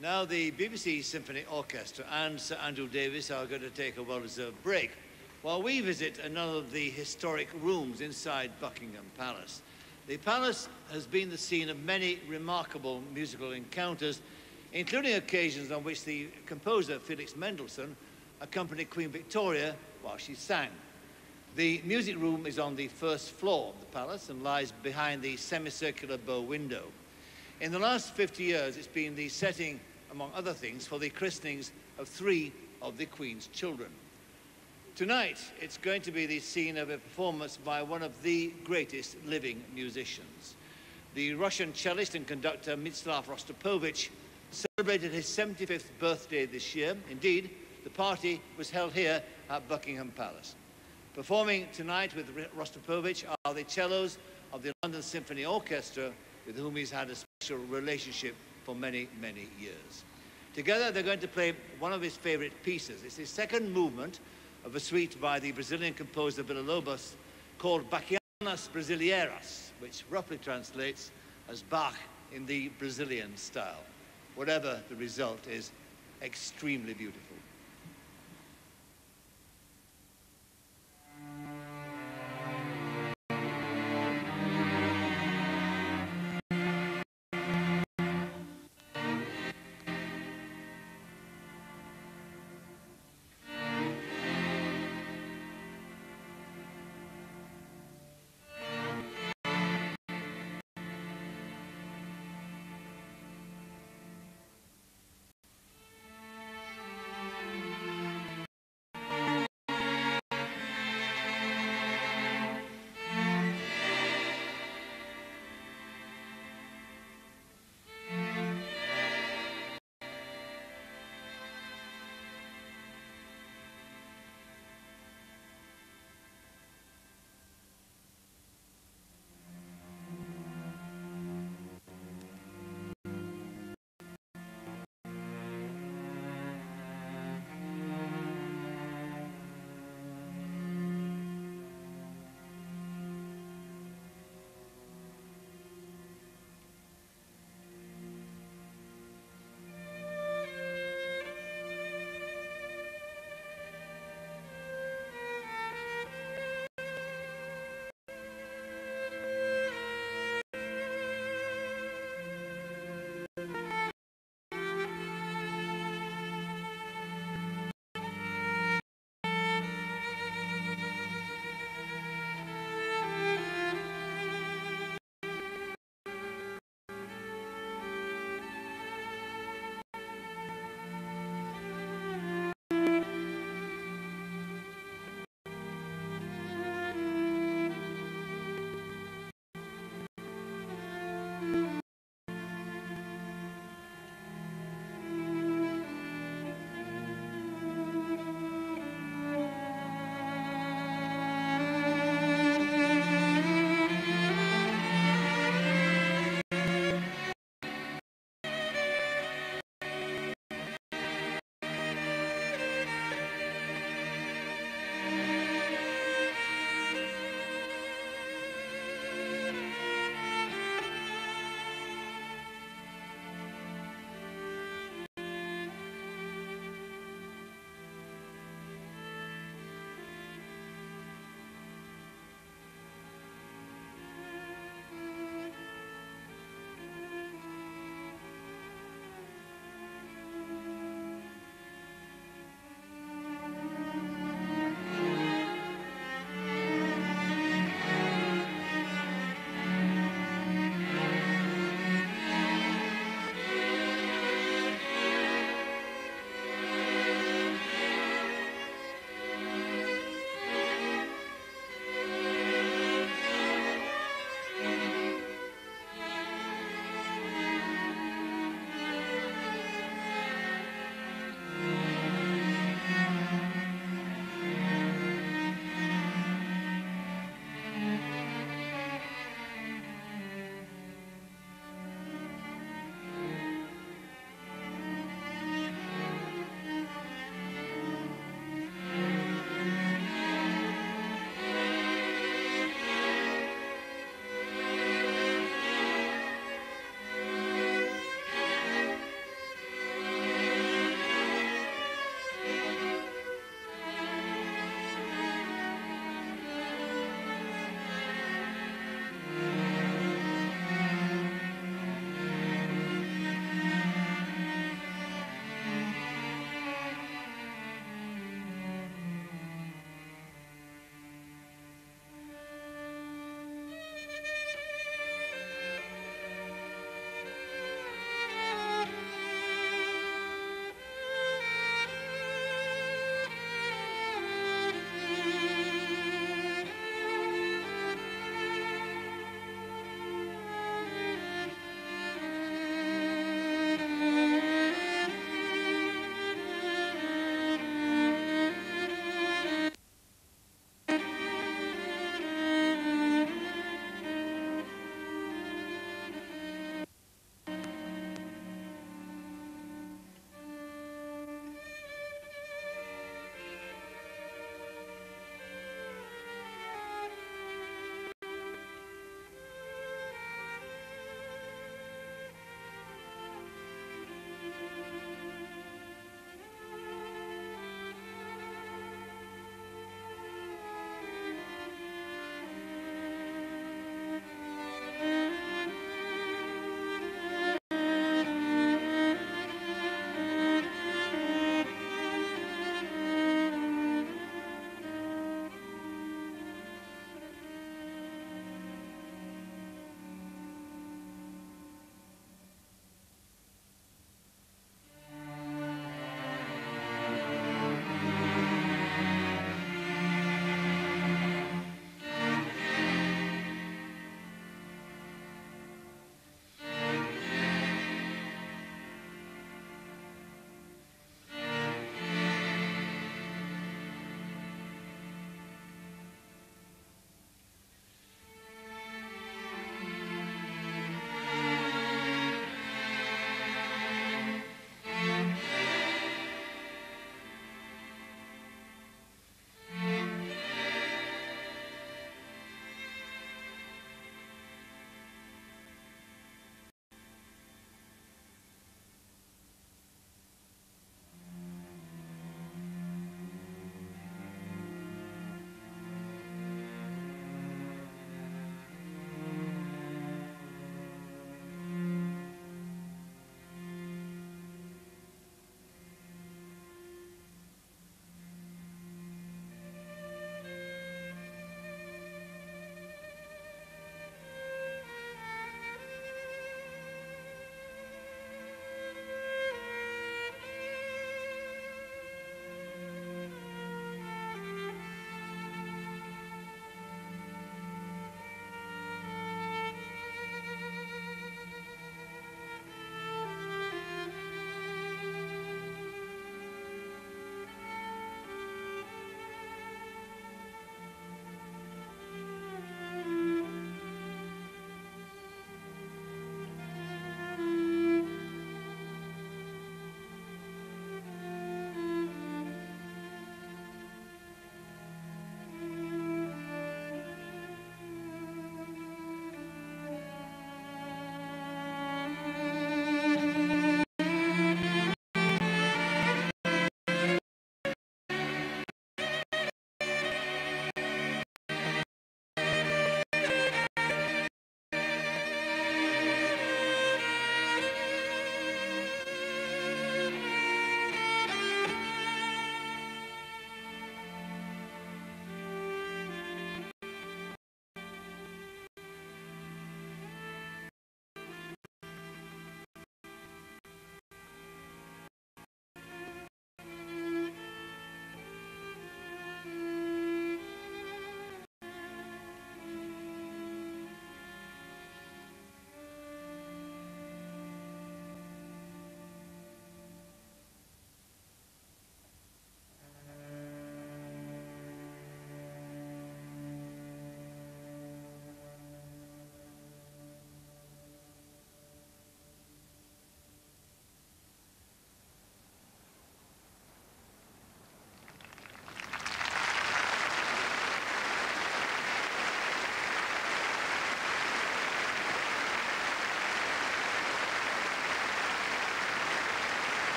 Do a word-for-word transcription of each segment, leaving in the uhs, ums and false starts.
Now the B B C Symphony Orchestra and Sir Andrew Davis are going to take a well-deserved break while we visit another of the historic rooms inside Buckingham Palace. The palace has been the scene of many remarkable musical encounters, including occasions on which the composer Felix Mendelssohn accompanied Queen Victoria while she sang. The music room is on the first floor of the palace and lies behind the semicircular bow window. In the last fifty years, it's been the setting, among other things, for the christenings of three of the Queen's children. Tonight, it's going to be the scene of a performance by one of the greatest living musicians. The Russian cellist and conductor Mstislav Rostropovich celebrated his seventy-fifth birthday this year. Indeed, the party was held here at Buckingham Palace. Performing tonight with Rostropovich are the cellos of the London Symphony Orchestra, with whom he's had a special relationship for many, many years. Together, they're going to play one of his favorite pieces. It's the second movement of a suite by the Brazilian composer Villa-Lobos called Bachianas Brasileiras, which roughly translates as Bach in the Brazilian style. Whatever the result is, extremely beautiful.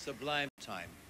sublime time.